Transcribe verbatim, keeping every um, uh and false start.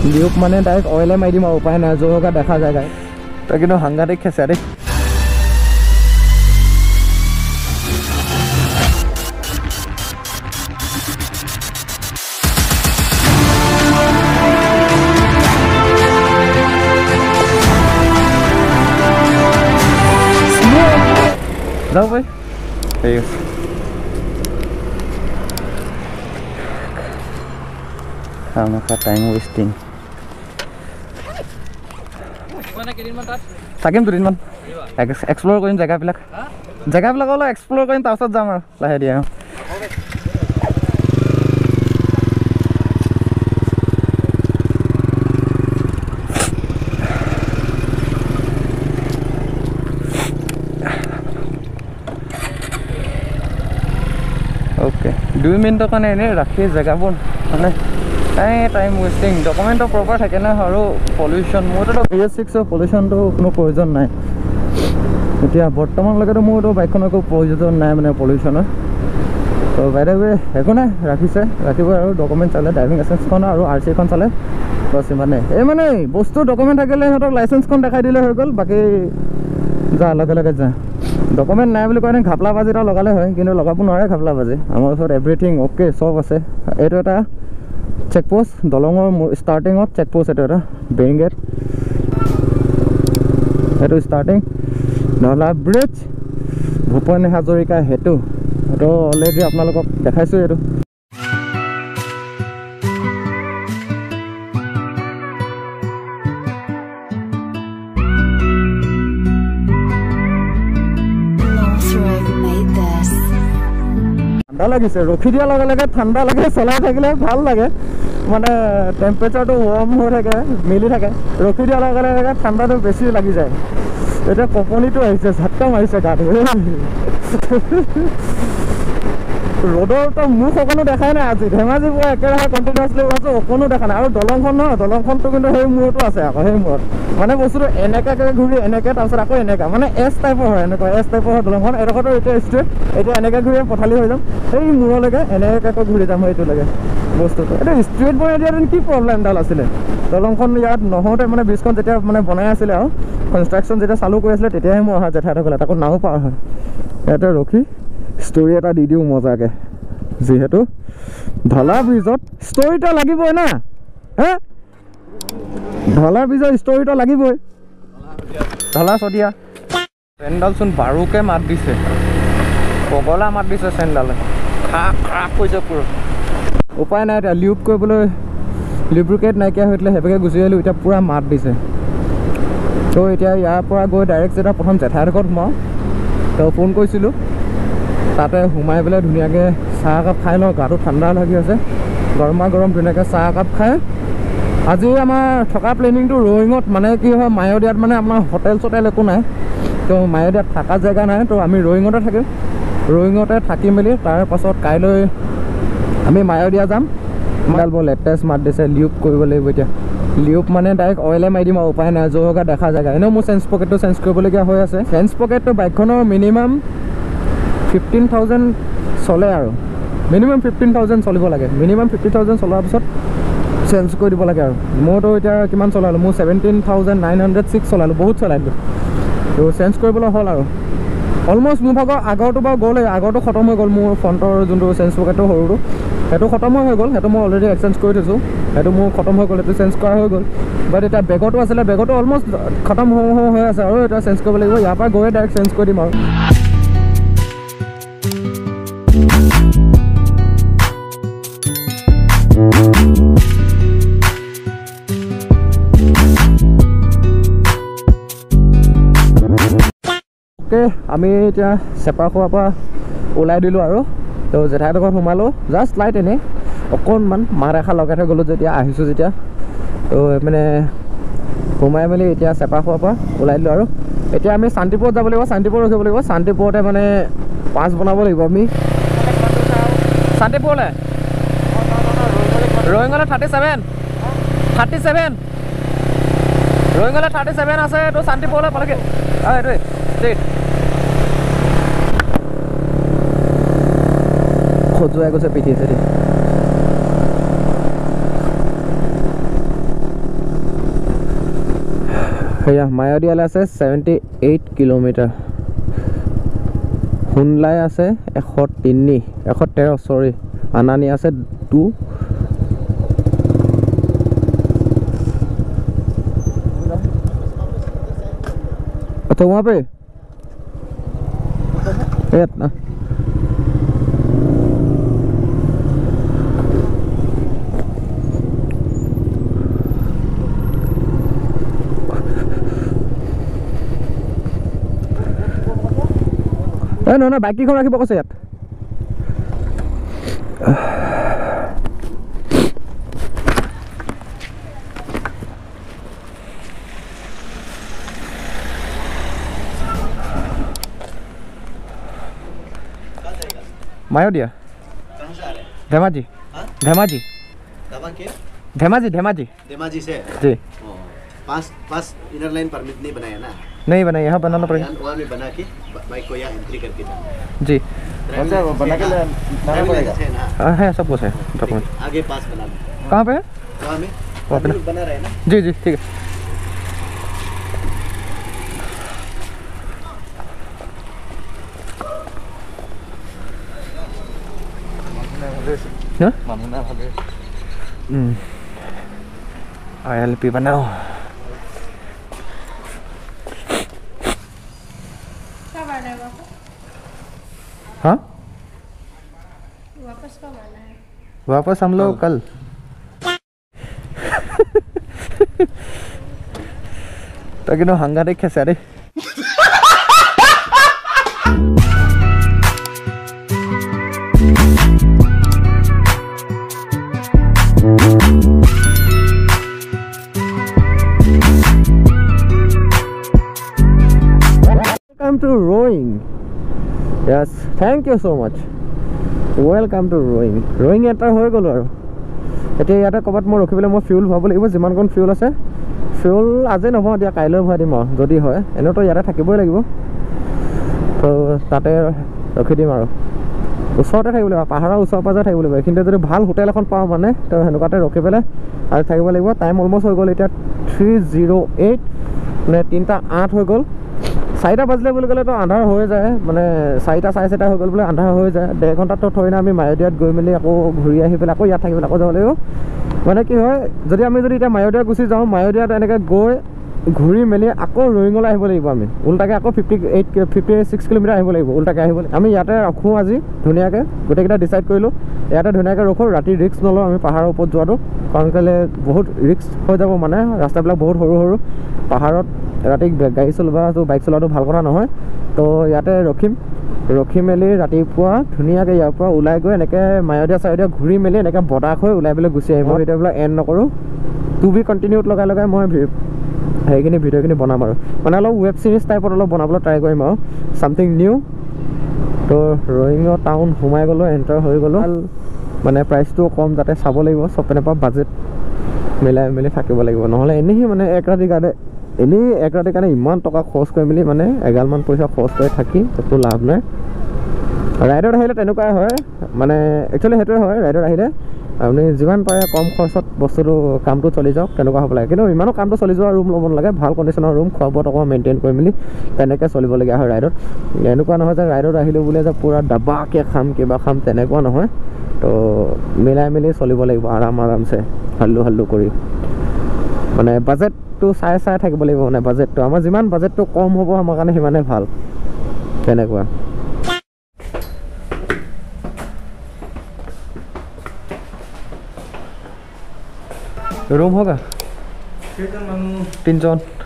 লিউপ মানে ডাইৰেক্ট অইলে মাৰি দিম আৰু উপায় নাই জোৰকৈ দেখা যায় গাড়ী তই কিন্তু সাংঘাতিক খেঁচা দেই যাও ভাই ঠিক আছে খামখা টাইম ৱেষ্টিং থাকিম দুদিনমান এক্সপ্ল'ৰ কৰিম জেগাবিলাক জেগাবিলাক অলপ এক্সপ্ল'ৰ কৰিম তাৰপিছত যাম আৰু লাহে দিয়ে আৰু অ'কে দুই মিনিটৰ কাৰণে এনেই ৰাখি জেগাবোৰ মানে এই টাইম ৱেষ্টিং ডকুমেণ্টটো প্ৰপাৰ থাকে না আৰু পলিউশ্যন মোৰতো বি এছ ছিক্সৰ পলিউশ্যনটো কোনো প্ৰয়োজন নাই এতিয়া বৰ্তমানলৈকেতো মোৰতো বাইকখনৰ একো প্ৰয়োজন নাই মানে পলিউশ্যনৰ তো বাইদেউ একো নাই ৰাখিছে ৰাখিব আৰু ডকুমেণ্ট চালে ড্ৰাইভিং লাইচেঞ্চখন আৰু আৰ চি এখন চালে বছ ইমানে এই মানে বস্তু ডকুমেণ্ট থাকিলে সিহঁতক লাইচেঞ্চখন দেখাই দিলে হৈ গ'ল বাকী যা লগে লগে যা ডকুমেণ্ট নাই বুলি কয় ঘাপলা বাজি এটা লগালে হয় কিন্তু লগাব নোৱাৰে ঘাপলা বাজি আমাৰ ওচৰত এভৰিথিং অ'কে চব আছে এইটো এটা চেকপোষ্ট দলঙৰ ষ্টাৰ্টিঙত চেকপোষ্ট এইটো এটা বেৰিং গেট এইটো ষ্টাৰ্টিং ঢলা ব্ৰিজ ভূপেন হাজৰিকা সেতু এইটো অলৰেডি আপোনালোকক দেখাইছোঁ এইটো ঠাণ্ডা লাগিছে ৰখি দিয়াৰ লগে লগে ঠাণ্ডা লাগে চলাই থাকিলে ভাল লাগে মানে টেম্পাৰেচাৰটো ৱাৰ্ম হৈ থাকে মিলি থাকে ৰখি দিয়াৰ লগে লগে ঠাণ্ডাটো বেছি লাগি যায় এতিয়া কঁপনিটো আহিছে ঝাটকা মাৰিছে গাটো ৰ'দৰতো মুখ অকণো দেখাই নাই আজি ধেমাজিৰ পৰা একেৰাহে কণ্টিনিউৱাছলি ওলাইছোঁ অকণো দেখা নাই আৰু দলংখন নহয় দলংখনটো কিন্তু সেই মূৰতো আছে আকৌ সেই মূৰত মানে বস্তুটো এনেকুৱাকৈ ঘূৰি এনেকৈ তাৰপিছত আকৌ এনেকুৱা মানে এছ টাইপৰ হয় এনেকুৱা এছ টাইপৰ হয় দলংখন এডোখৰটো এতিয়া ষ্ট্ৰেট এতিয়া এনেকৈ ঘূৰি পথালি হৈ যাম সেই মূৰলৈকে এনেকুৱাকৈ ঘূৰি যাম সেইটোলৈকে বস্তুটো এইটো ষ্ট্ৰেট বনাই দিয়াহেঁতেন কি প্ৰব্লেমডাল আছিলে দলংখন ইয়াত নহওঁতে মানে ব্ৰিজখন যেতিয়া মানে বনাই আছিলে আৰু কনষ্ট্ৰাকশ্যন যেতিয়া চালু কৰি আছিলে তেতিয়াহে মই অহা জেঠাইহঁতৰ ঘৰলৈ তাকো নাও পাৰ হয় ইয়াতে ৰখি ষ্টৰি এটা দি দিওঁ মজাকৈ যিহেতু ঢলা ব্ৰিজত ষ্টৰিটা লাগিবই না হে ঢলা ব্ৰিজৰ ষ্টৰিটা লাগিবই ঢলা চদিয়া চেণ্ডালচোন বাৰুকে মাত দিছে পগলা মাত দিছে চেণ্ডালে খা খা কৈছে পুৰা উপায় নাই এতিয়া লিউপ কৰিবলৈ লিব্ৰুকেট নাইকিয়া হৈছিলে সেইভাগে গুচি আহিলোঁ এতিয়া পূৰা মাত দিছে তো এতিয়া ইয়াৰ পৰা গৈ ডাইৰেক্ট যেতিয়া প্ৰথম জেঠাইহঁতৰ ঘৰত সোমাওঁ তো ফোন কৰিছিলোঁ তাতে সোমাই পেলাই ধুনীয়াকৈ চাহ একাপ খাই লওঁ গাটো ঠাণ্ডা লাগি আছে গৰমা গৰম ধুনীয়াকৈ চাহ একাপ খাই আজি আমাৰ থকা প্লেনিংটো ৰয়িঙত মানে কি হয় মায়'দিয়াত মানে আমাৰ হোটেল চটেল একো নাই তো মায়'দিয়াত থকা জেগা নাই তো আমি ৰয়িঙতে থাকিম ৰয়িঙতে থাকি মেলি তাৰ পাছত কাইলৈ আমি মায়'দিয়া যাম মাল বৰ লেটেষ্ট মাত দিছে লিউপ কৰিব লাগিব এতিয়া লিউপ মানে ডাইৰেক্ট অইলে মাৰি দিম আৰু উপায় নাই জোৰকৈ দেখা জেগা এনেও মোৰ চেঞ্জ পকেটটো চেঞ্জ কৰিবলগীয়া হৈ আছে চেঞ্জ পকেটটো বাইকখনৰ মিনিমাম ফিফটিন থাউজেণ্ড চলে আৰু মিনিমাম ফিফটিন থাউজেণ্ড চলিব লাগে মিনিমাম ফিফটি থাউজেণ্ড চলোৱাৰ পিছত চেঞ্জ কৰি দিব লাগে আৰু মোৰতো এতিয়া কিমান চলালোঁ মোৰ seventeen thousand nine hundred six চলালোঁ বহুত চলাইলোঁ তো চেঞ্জ কৰিবলৈ হ'ল আৰু অলমষ্ট মোৰ ভাগৰ আগৰটো বাৰু গ'ল আগৰটো খতম হৈ গ'ল মোৰ ফ্ৰণ্টৰ যোনটো চেঞ্জ পকেটটো সৰুটো সেইটো খতম হৈ গ'ল সেইটো মই অলৰেডি এক্সচেঞ্জ কৰি থৈছোঁ সেইটো মোৰ খতম হৈ গ'ল সেইটো চেঞ্জ কৰা হৈ গ'ল বাট এতিয়া বেগতো আছিলে বেগতো অলমষ্ট খতম হওঁ হওঁ হৈ আছে আৰু এতিয়া চেঞ্জ কৰিব লাগিব ইয়াৰ পৰা গৈ ডাইৰেক্ট চেঞ্জ কৰি দিম আৰু আমি এতিয়া চেপা খোৱাৰ পৰা ওলাই দিলোঁ আৰু তো জেঠাইহঁতৰ ঘৰত সোমালোঁ জাষ্ট লাইট এনেই অকণমান মাত এষাৰ লগাই থৈ গ'লোঁ যেতিয়া আহিছোঁ যেতিয়া তো মানে সোমাই মেলি এতিয়া চেপা খোৱাৰ পৰা ওলাই দিলোঁ আৰু এতিয়া আমি শান্তিপুৰত যাব লাগিব শান্তিপুৰ ৰখিব লাগিব শান্তিপুৰতে মানে পাঁচ বনাব লাগিব আমি শান্তিপুৰলৈ ৰয়িঙলৈ থাৰ্টি ছেভেন থাৰ্টি ছেভেন ৰয়িঙলৈ থাৰ্টি ছেভেন আছে তো শান্তিপুৰলৈ পালেগৈ অঁ এইটোৱে ষ্ট্ৰেইট খজুৱাই গৈছে পিঠি চেঠি সেয়া মায়দিয়ালৈ আছে ছেভেণ্টি এইট কিলোমিটাৰ হুনলাই আছে এশ তিনি এশ তেৰ চৰি আনানি আছে টু तो वहाँ पे इतना ए न न बाइक किখন ৰাখিব কৈছে ইয়াত मायोदिया कहाँ से आ रहे हैं धेमाजी धेमाजी धेमाजी धेमाजी धेमाजी से जी pass pass inner line permit नहीं बनाया ना नहीं बनाया यहाँ बनाना पड़ेगा वहाँ में बना के बाइक को यहाँ एंट्री करके जी अच्छा बना के लाना पड़ेगा हाँ है सब कुछ है डॉक्यूमेंट आगे पास बना कहाँ पे है वहाँ में वहाँ पे बना रहे ना जी जी ठीक है आई एल पी बनाओ कब आना है वापस हाँ वापस कब आना है वापस हम लोग कल ताकि नो हंगा देखे सारे Welcome to rowing. Yes, thank you so much. Welcome to rowing. Rowing এটা হৈ গ'ল আৰু এতিয়া ইয়াতে ক'বাত মই ৰখিবলৈ মই ফিউল ভৰাব লাগিব যিমান কোন ফিউল আছে ফিউল আজি নহয় দিয়া কাইলৈ ভৰাই দিম আৰু যদি হয় এনেতো ইয়াতে থাকিবই লাগিব তো তাতে ৰখি দিম আৰু ওচৰতে থাকিব লাগিব পাহাৰৰ ওচৰ পাজৰে থাকিব লাগিব কিন্তু যদি ভাল হোটেল এখন পাওঁ মানে তো সেনেকুৱাতে ৰখি পেলাই আৰু থাকিব লাগিব টাইম অলমষ্ট হৈ গ'ল এতিয়া থ্ৰী জিৰ' এইট মানে তিনিটা আঠ হৈ গ'ল চাৰিটা বাজিলে বুলি ক'লে তো আন্ধাৰ হৈ যায় মানে চাৰিটা চাৰে চাৰিটা হৈ গ'ল বোলে আন্ধাৰ হৈ যায় ডেৰ ঘণ্টাতো থৈ না আমি মায়দিয়াত গৈ মেলি আকৌ ঘূৰি আহি পেলাই আকৌ ইয়াত থাকিবলৈ আকৌ যাব লাগিব মানে কি হয় যদি আমি যদি এতিয়া মায়দিয়া গুচি যাওঁ মায়দিয়াত এনেকৈ গৈ ঘূৰি মেলি আকৌ ৰয়িঙলৈ আহিব লাগিব আমি উল্টাকৈ আকৌ fifty eight fifty six kilometre আহিব লাগিব উল্টাকৈ আহিব লাগিব আমি ইয়াতে ৰখোঁ আজি ধুনীয়াকৈ গোটেইকেইটা ডিচাইড কৰিলোঁ ইয়াতে ধুনীয়াকৈ ৰখোঁ ৰাতি ৰিক্স নলওঁ আমি পাহাৰৰ ওপৰত যোৱাটো কাৰণ কেলৈ বহুত ৰিক্স হৈ যাব মানে ৰাস্তাবিলাক বহুত সৰু সৰু পাহাৰত ৰাতি গাড়ী চলোৱাটো বাইক চলোৱাটো ভাল কথা নহয় তো ইয়াতে ৰখিম ৰখি মেলি ৰাতিপুৱা ধুনীয়াকৈ ইয়াৰ পৰা ওলাই গৈ এনেকৈ মায়দিয়া চায়দিয়া ঘূৰি মেলি এনেকৈ বতাহ হৈ ওলাই পেলাই গুচি আহিম মই ভিডিঅ'বিলাক এণ্ড নকৰোঁ টু বি কণ্টিনিউত লগাই লগাই মই সেইখিনি ভিডিঅ'খিনি বনাম আৰু মানে অলপ ৱেব ছিৰিজ টাইপত অলপ বনাবলৈ ট্ৰাই কৰিম আৰু ছামথিং নিউ তো ৰয়িঙৰ টাউন সোমাই গ'লোঁ এণ্টাৰ হৈ গ'লোঁ মানে প্ৰাইচটো কম যাতে চাব লাগিব চব পিনে পৰা বাজেট মিলাই মেলি থাকিব লাগিব নহ'লে এনেই মানে এক ৰাতিৰ কাৰণে এনেই এক ৰাতিৰ কাৰণে ইমান টকা খৰচ কৰি মেলি মানে এগালমান পইচা খৰচ কৰি থাকি একো লাভ নাই ৰাইডত আহিলে তেনেকুৱাই হয় মানে একচুৱেলি সেইটোৱে হয় ৰাইডত আহিলে আপুনি যিমান পাৰে কম খৰচত বস্তুটো কামটো চলি যাওক তেনেকুৱা হ'ব লাগে কিন্তু ইমানো কামটো চলি যোৱা ৰুম ল'ব নালাগে ভাল কণ্ডিশ্যনৰ ৰুম খোৱা বোৱাত অকণমান মেইনটেইন কৰি মেলি তেনেকৈ চলিবলগীয়া হয় ৰাইডত এনেকুৱা নহয় যে ৰাইডত আহিলোঁ বোলে যে পূৰা ডাবাকৈ খাম কিবা খাম তেনেকুৱা নহয় তো মিলাই মেলি চলিব লাগিব আৰাম আৰামছে হাল্লু হাল্লু কৰি মানে বাজেটটো চাই চাই থাকিব লাগিব মানে বাজেটটো আমাৰ যিমান বাজেটটো কম হ'ব আমাৰ কাৰণে সিমানে ভাল তেনেকুৱা रूम होगा तीन जन